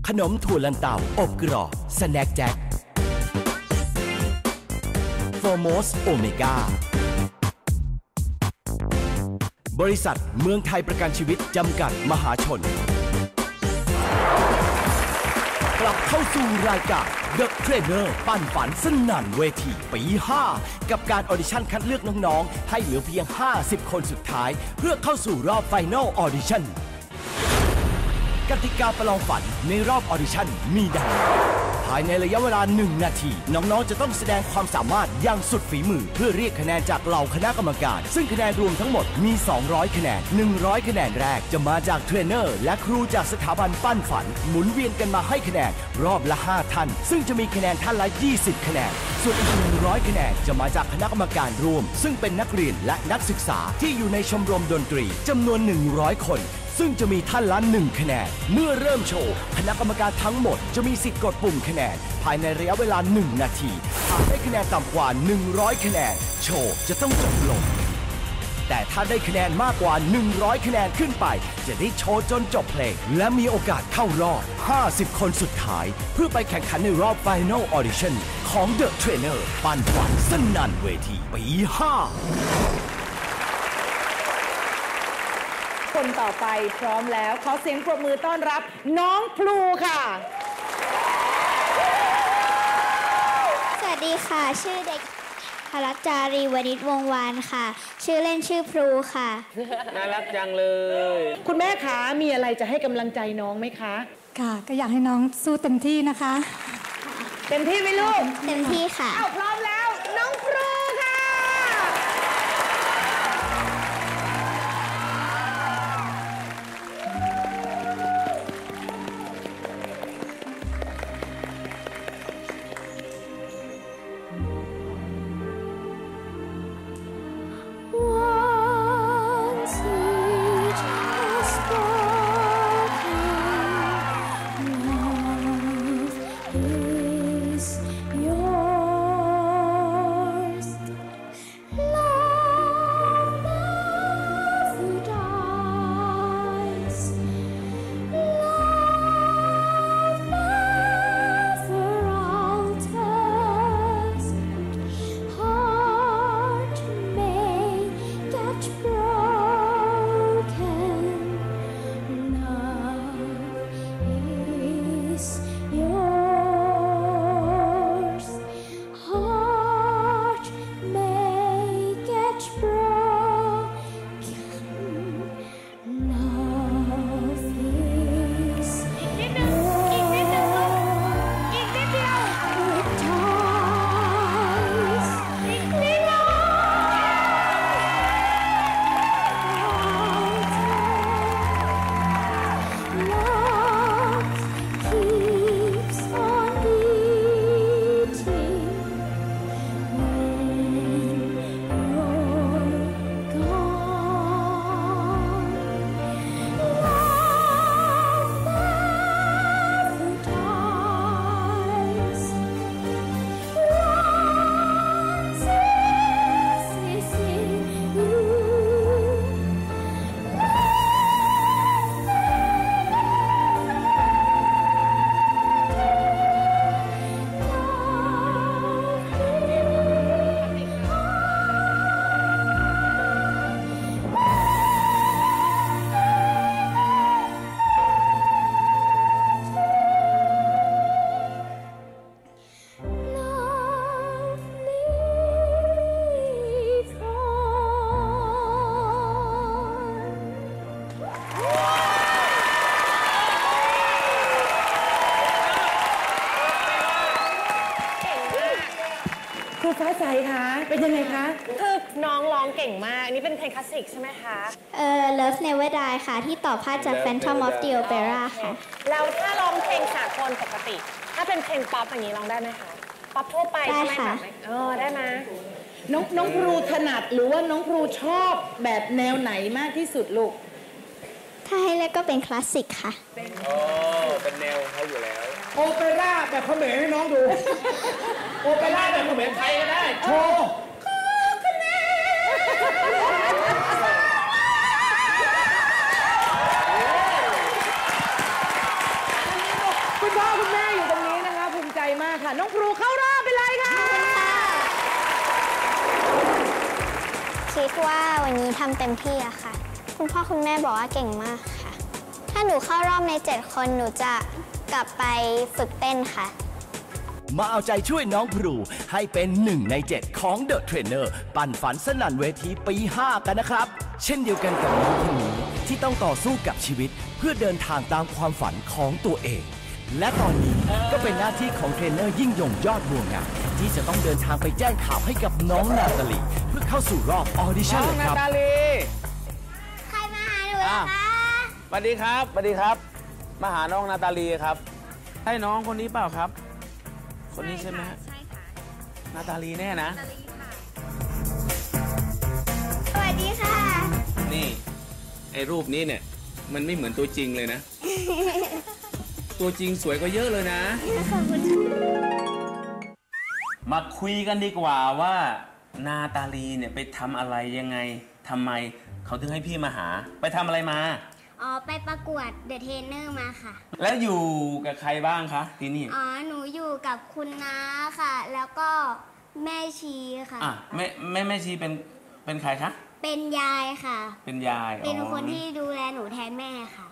ขนมถั่วลันเตาอบกรอบสแน็คแจ็คโฟโมสโอเมก้าบริษัทเมืองไทยประกันชีวิตจำกัดมหาชนกลับเข้าสู่รายการ The Trainer ปั้นฝันสนั่นเวทีปี 5 กับการออดิชั่นคัดเลือกน้องๆให้เหลือเพียง 50 คนสุดท้ายเพื่อเข้าสู่รอบ Final Audition กติกาประลองฝันในรอบออดิชั่นมีดังภายในระยะเวลา 1 นาทีน้องๆจะต้องแสดงความสามารถอย่างสุดฝีมือเพื่อเรียกคะแนนจากเหล่าคณะกรรมการซึ่งคะแนนรวมทั้งหมดมี 200 คะแนน 100 คะแนนแรกจะมาจากเทรนเนอร์และครูจากสถาบันปั้นฝันหมุนเวียนกันมาให้คะแนนรอบละ 5 ท่านซึ่งจะมีคะแนนท่านละ 20 คะแนนส่วนอีก 100 คะแนนจะมาจากคณะกรรมการรวมซึ่งเป็นนักเรียนและนักศึกษาที่อยู่ในชมรมดนตรีจำนวน 100 คนซึ่งจะมีท่านละ 1 คะแนนเมื่อเริ่มโชว์คณะกรรมการทั้งหมดจะมีสิทธิ์กดปุ่มคะแนนภายในระยะเวลา 1 นาทีหากได้คะแนนต่ำกว่า 100 คะแนนโชว์จะต้องจบลงแต่ถ้าได้คะแนนมากกว่า 100 คะแนนขึ้นไปจะได้โชว์จนจบเพลงและมีโอกาสเข้ารอบ 50 คนสุดท้ายเพื่อไปแข่งขันในรอบ Final Audition ของ The Trainer ปั้นฝันสนั่นเวทีปี 5 คนต่อไปพร้อมแล้วขอเสียงปรบมือต้อนรับน้องพลูค่ะสวัสดีค่ะชื่อเด็กพรัชจารีวณิชวงศ์วานค่ะชื่อเล่นชื่อพลูค่ะน่ารักจังเลยคุณแม่คะมีอะไรจะให้กำลังใจน้องไหมคะค่ะก็อยากให้น้องสู้เต็มที่นะคะเต็มที่ไหมลูกเต็มที่ค่ะพร้อมแล้วน้องพลูค่ะครูฟ้าใสคะเป็นยังไงคะคือน้องร้องเก่งมากนี่เป็นเพลงคลาสสิกใช่ไหมคะ Love Never Die ค่ะที่ต่อภาพจาก Phantom of the Opera ค่ะแล้วถ้าร้องเพลงสากลปกติถ้าเป็นเพลงป๊อปอย่างนี้ร้องได้ไหมคะป๊อปทั่วไปใช่ไหมคะได้ไหมน้องครูถนัดหรือว่าน้องครูชอบแบบแนวไหนมากที่สุดลูกถ้าให้เลือกก็เป็นคลาสสิกค่ะเป็นแนวเขาอยู่แล้วโอเปร่าแบบเขมรให้น้องดู โอเปร่าแบบเขมรไทยก็ได้โชว์ว่าวันนี้ทำเต็มที่อะค่ะคุณพ่อคุณแม่บอกว่าเก่งมากค่ะถ้าหนูเข้ารอบใน7 คนหนูจะกลับไปฝึกเต้นค่ะมาเอาใจช่วยน้องพลูให้เป็น1 ใน 7ของ The Trainer ปั่นฝันสนั่นเวทีปี 5 กันนะครับเช่นเดียวกันกับน้องคนนี้ที่ต้องต่อสู้กับชีวิตเพื่อเดินทางตามความฝันของตัวเองและตอนนี้ก็เป็นหน้าที่ของเทรนเนอร์ยิ่งยงยอดบัวงามที่จะต้องเดินทางไปแจ้งข่าวให้กับน้องนาตาลีเพื่อเข้าสู่รอบออดิชั่นเลยครับนาตาลีใครมาหาหนูล่ะคะสวัสดีครับสวัสดีครับมาหาน้องนาตาลีครับใช่น้องคนนี้เปล่าครับคนนี้ใช่ไหมฮะใช่ค่ะนาตาลีแน่นะสวัสดีค่ะนี่ไอ้รูปนี้เนี่ยมันไม่เหมือนตัวจริงเลยนะ ตัวจริงสวยกว่าเยอะเลยนะขอบคุณมาคุยกันดีกว่าว่านาตาลีเนี่ยไปทำอะไรยังไงทำไมเขาถึงให้พี่มาหาไปทำอะไรมาอ๋อไปประกวดเดอะเทรนเนอร์มาค่ะแล้วอยู่กับใครบ้างคะที่นี่อ๋อหนูอยู่กับคุณน้าค่ะ แล้วก็แม่ชีค่ะแม่ชีเป็นใครคะเป็นยายค่ะเป็นยายเป็นคนที่ดูแลหนูแทนแม่ค่ะ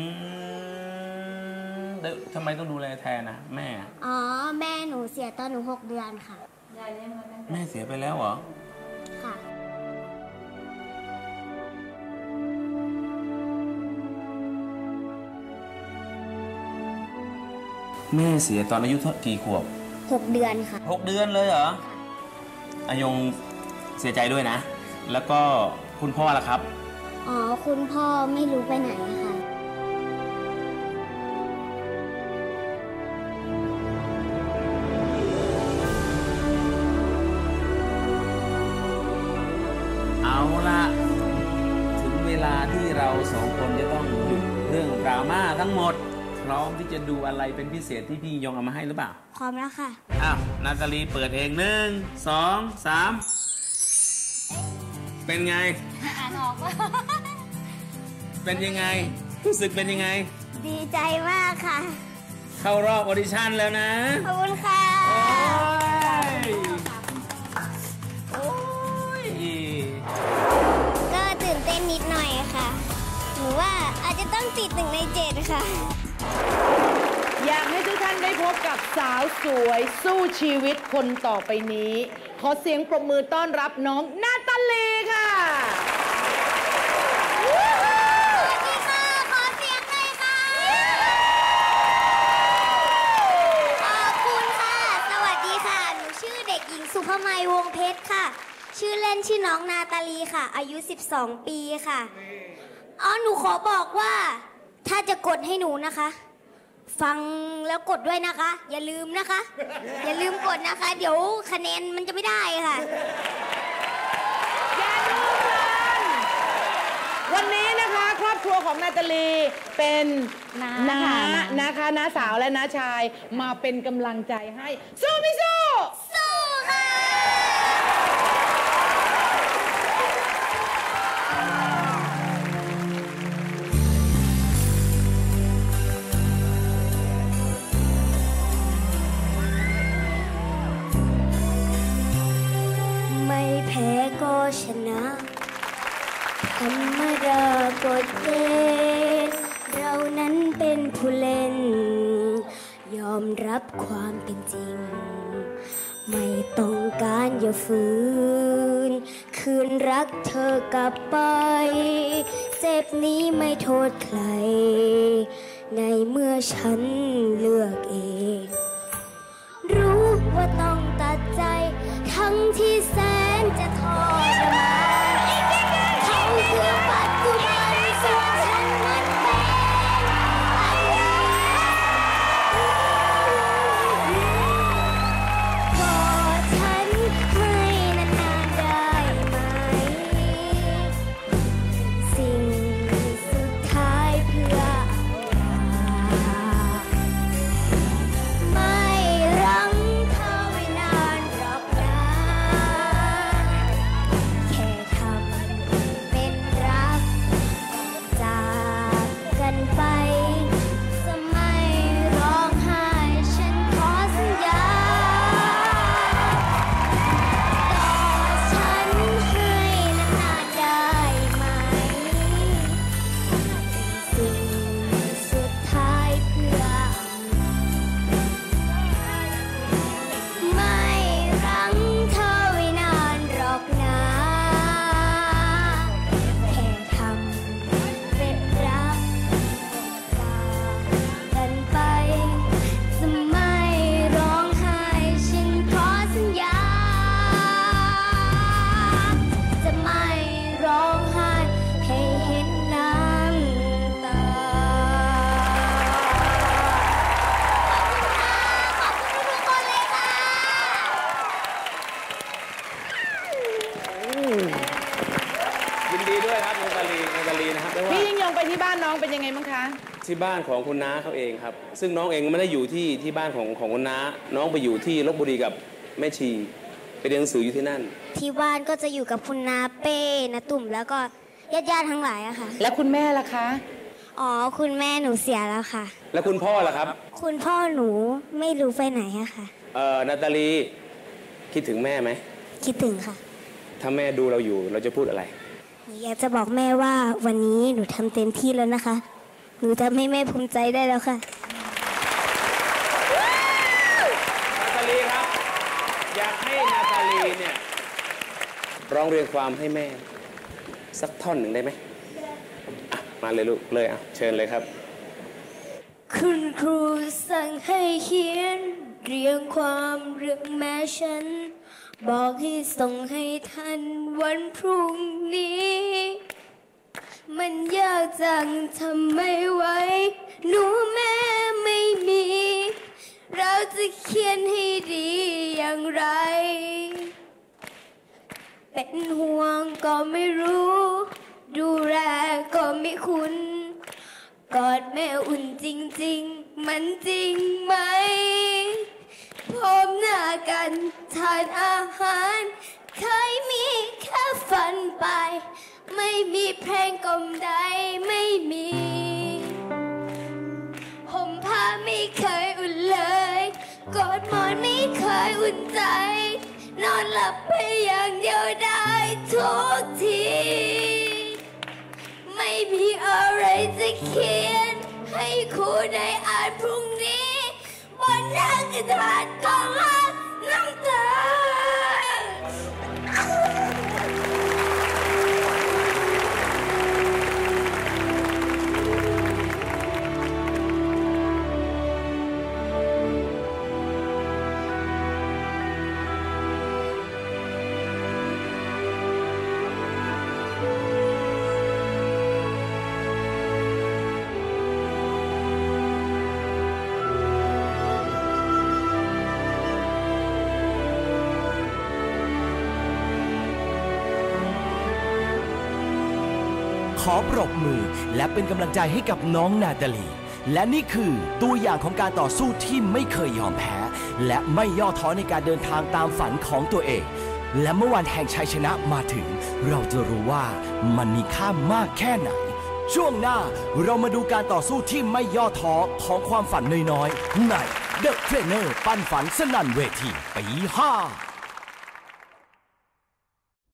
แล้วทำไมต้องดูแลแทนนะแม่อ๋อแม่หนูเสียตอนหนู6 เดือนค่ะแม่เสียไปแล้วเหรอค่ะแม่เสียตอนอายุกี่ขวบ 6 เดือนค่ะ 6 เดือนเลยเหรออายงเสียใจด้วยนะแล้วก็คุณพ่อล่ะครับอ๋อคุณพ่อไม่รู้ไปไหนค่ะเอาละถึงเวลาที่เรา2 คนจะต้องหยุดเรื่องดราม่าทั้งหมดพร้อมที่จะดูอะไรเป็นพิเศษที่พี่ยงเอามาให้หรือเปล่าพร้อมแล้วค่ะอ้าวนาตาลีเปิดเอง1 2 3เป็นไงอ่านออกเป็นยังไงรู้สึกเป็นยังไงดีใจมากค่ะเข้ารอบออดิชั่นแล้วนะขอบคุณค่ะโอ้ยก็ตื่นเต้นนิดหน่อยค่ะหนูว่าอาจจะต้องติด1 ใน 7ค่ะอยากให้ทุกท่านได้พบกับสาวสวยสู้ชีวิตคนต่อไปนี้ขอเสียงปรบมือต้อนรับน้องนาตาลีค่ะสวัสดีค่ะขอเสียงหน่อยค่ะขอบคุณค่ะสวัสดีค่ะหนูชื่อเด็กหญิงสุภไมยวงเพชรค่ะชื่อเล่นชื่อน้องนาตาลีค่ะอายุ12 ปีค่ะหนูขอบอกว่าถ้าจะกดให้หนูนะคะฟังแล้วกดด้วยนะคะอย่าลืมนะคะอย่าลืมกดนะคะเดี๋ยวคะแนนมันจะไม่ได้ค่ะอย่าลืมกันวันนี้นะคะครอบครัวของนาตาลีเป็นน้านะคะน้าสาวและน้าชายมาเป็นกำลังใจให้สู้ไม่สู้สู้ค่ะแพ้ก็ชนะธรรมดากฎเกณฑ์เรานั้นเป็นผู้เล่นยอมรับความเป็นจริงไม่ต้องการอย่าฝืนคืนรักเธอกลับไปเจ็บนี้ไม่โทษใครในเมื่อฉันเลือกเองรู้ว่าต้องตัดใจทั้งที่แสนจะทรมานเขาคือปัจจุบันส่วนฉันมันเป็นอดีตกอดฉันให้นานๆได้ไหมสิ่งสุดท้ายเพื่อไม่รั้งเธอไว้นานหรอกนะนาตาลีนะครับแต่ว่าพี่ยิ่งยงไปที่บ้านน้องเป็นยังไงบ้างคะที่บ้านของคุณน้าเขาเองครับซึ่งน้องเองไม่ได้อยู่ที่บ้านของคุณน้าน้องไปอยู่ที่ลพบุรีกับแม่ชีไปเรียนหนังสืออยู่ที่นั่นที่บ้านก็จะอยู่กับคุณนาเป้นาตุ่มแล้วก็ญาติๆทั้งหลายอะค่ะแล้วคุณแม่ล่ะคะอ๋อคุณแม่หนูเสียแล้วค่ะแล้วคุณพ่อล่ะครับคุณพ่อหนูไม่รู้ไปไหนอะค่ะนาตาลีคิดถึงแม่ไหมคิดถึงค่ะถ้าแม่ดูเราอยู่เราจะพูดอะไรหนูอยากจะบอกแม่ว่าวันนี้หนูทำเต็มที่แล้วนะคะ หนูทำให้แม่ภูมิใจได้แล้วค่ะนาตาลีครับ อยากให้นาตาลีเนี่ยร้องเรียนความให้แม่สักท่อนหนึ่งได้ไหมมาเลยลูกเลยเชิญเลยครับคุณครูสั่งให้เขียนเรียงความเรื่องแม่ฉัน บอกให้ส่งให้ทันวันพรุ่งนี้ มันยากจังทำไม่ไหวหนูแม่ไม่มี เราจะเขียนให้ดีอย่างไร เป็นห่วงก็ไม่รู้ ดูแลก็ไม่คุ้นกอดแม่อุ่นจริงๆมันจริงไหมพบหน้ากันทานอาหารเคยมีแค่ฝันไปไม่มีเพลงกลมใดไม่มีห่มผ้าไม่เคยอุ่นเลยกอดหมอนไม่เคยอุ่นใจนอนหลับไปอย่างเดียวได้ทุกทีไม่มีอะไรจะเขียนให้ครูได้อ่านพรุ่งนี้บนหน้ากระดาษกองละน้ำตาขอปรบมือและเป็นกำลังใจให้กับน้องนาตาลีและนี่คือตัวอย่างของการต่อสู้ที่ไม่เคยยอมแพ้และไม่ย่อท้อในการเดินทางตามฝันของตัวเองและเมื่อวันแห่งชัยชนะมาถึงเราจะรู้ว่ามันมีค่ามากแค่ไหนช่วงหน้าเรามาดูการต่อสู้ที่ไม่ย่อท้อของความฝันน้อยๆใน The Trainer ปั้นฝันสนั่นเวทีปี 5